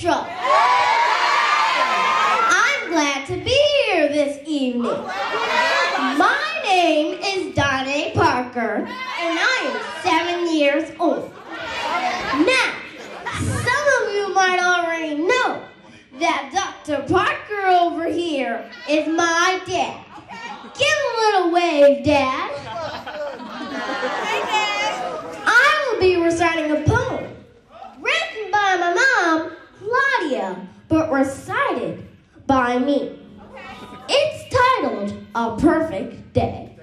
Central. I'm glad to be here this evening. My name is Donae Parker, and I am 7 years old. Now, some of you might already know that Dr. Parker over here is my dad. Give a little wave, Dad. Hey, Dad. I will be reciting a poem written by my mom, Claudia, but recited by me. It's titled A Perfect Day.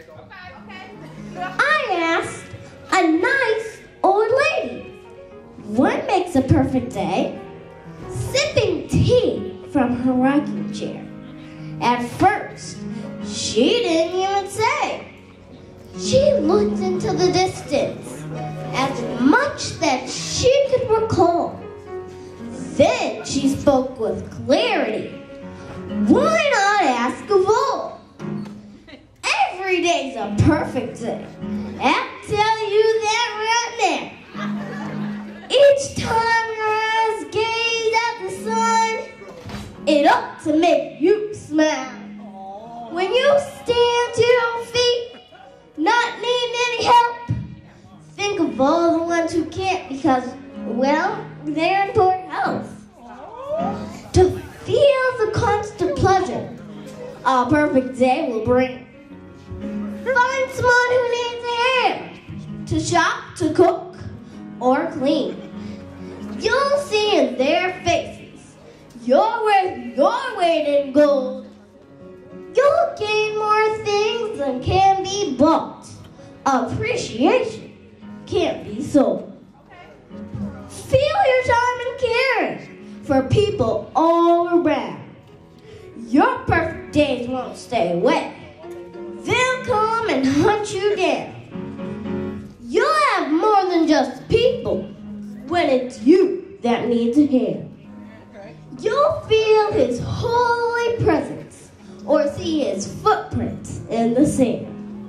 I asked a nice old lady, what makes a perfect day? Sipping tea from her rocking chair. At first, she didn't even say. She looked into the distance, as much that she could recall. Then she spoke with clarity. Why not ask of all? Every day's a perfect day. I'll tell you that right now. Each time your eyes gaze at the sun, it ought to make you smile. When you stand to your feet, not needing any help, think of all the ones who can't because, well, they're in poor health. To feel the constant pleasure a perfect day will bring. Find someone who needs a hand to shop, to cook, or clean. You'll see in their faces you're worth your weight in gold. You'll gain more things than can be bought. Appreciation can't be sold. Feel your time and caring for people all around. Your perfect days won't stay away. They'll come and hunt you down. You'll have more than just people when it's you that needs a hand. You'll feel his holy presence or see his footprints in the sand.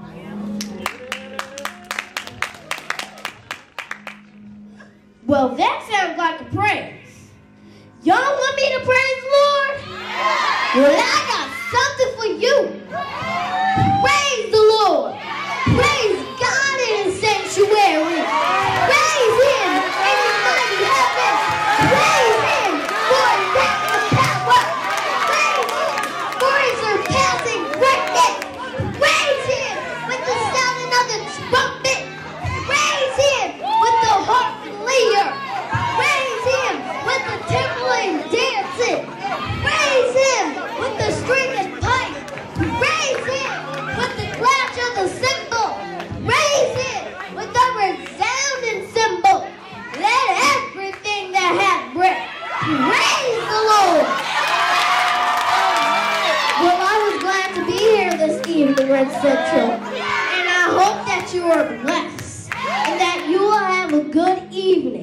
Well, that sounds like a praise. Y'all want me to praise the Lord? Well, I got something for you. Praise the Lord. Praise God in His sanctuary. Praise Him in His mighty heavens. Praise Him for His active power. Praise Him for His surpassing greatness. Praise Him with the sounding of the trumpet. Praise Him with the harp and lyre. Praise Him with the tinkling dancing. Praise Him with the string and pipe. Praise Him with the clash of the cymbal. Praise Him with the resounding cymbal. Let everything that hath breath praise the Lord. Well, I was glad to be here this evening, Red Central, and I hope that you are blessed and that you will have a good evening.